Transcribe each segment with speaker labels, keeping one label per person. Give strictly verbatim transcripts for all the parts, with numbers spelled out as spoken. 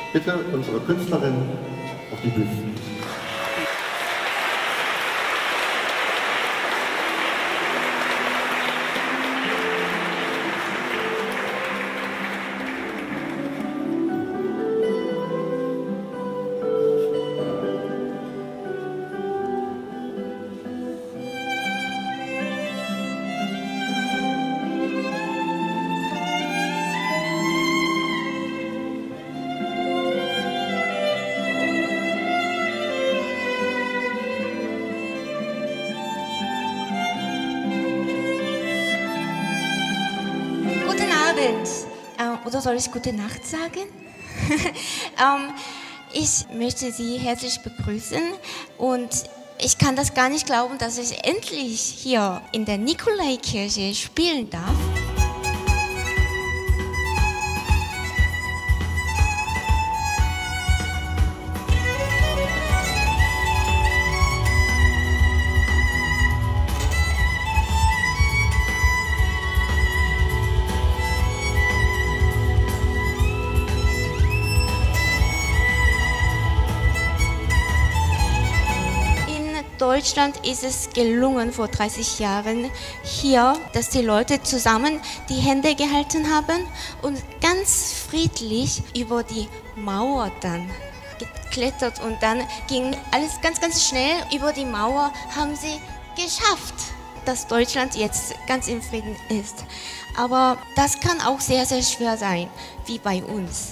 Speaker 1: bitte unsere Künstlerin auf die Bühne.
Speaker 2: Äh, oder soll ich gute Nacht sagen? ähm, ich möchte Sie herzlich begrüßen und ich kann das gar nicht glauben, dass ich endlich hier in der Nikolaikirche spielen darf. Deutschland ist es gelungen, vor dreißig Jahren hier, dass die Leute zusammen die Hände gehalten haben und ganz friedlich über die Mauer dann geklettert und dann ging alles ganz, ganz schnell über die Mauer, haben sie geschafft, dass Deutschland jetzt ganz im Frieden ist. Aber das kann auch sehr, sehr schwer sein, wie bei uns.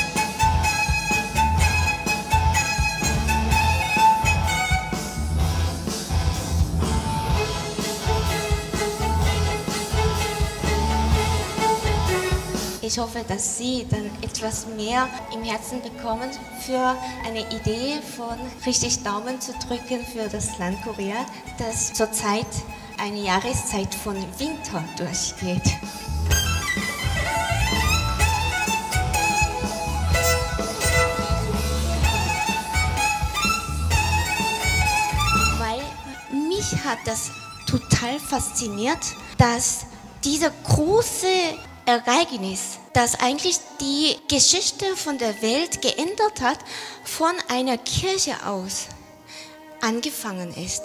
Speaker 2: Ich hoffe, dass Sie dann etwas mehr im Herzen bekommen für eine Idee von richtig Daumen zu drücken für das Land Korea, das zurzeit eine Jahreszeit von Winter durchgeht. Weil mich hat das total fasziniert, dass dieser große Ereignis, das eigentlich die Geschichte von der Welt geändert hat, von einer Kirche aus angefangen ist.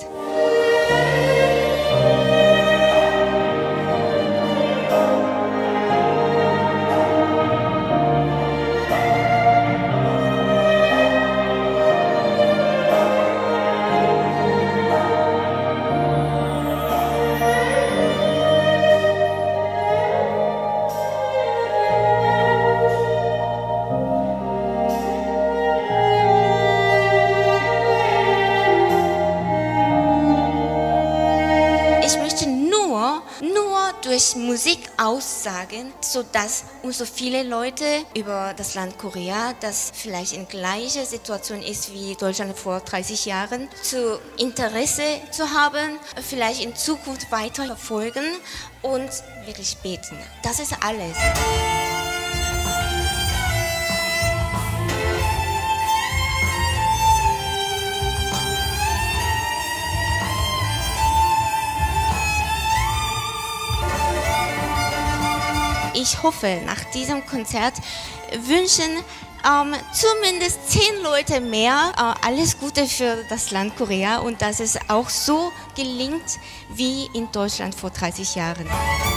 Speaker 2: Durch Musik aussagen, sodass umso viele Leute über das Land Korea, das vielleicht in gleicher Situation ist wie Deutschland vor dreißig Jahren, zu Interesse zu haben, vielleicht in Zukunft weiter verfolgen und wirklich beten. Das ist alles. Ich hoffe, nach diesem Konzert wünschen ähm, zumindest zehn Leute mehr äh, alles Gute für das Land Korea und dass es auch so gelingt wie in Deutschland vor dreißig Jahren.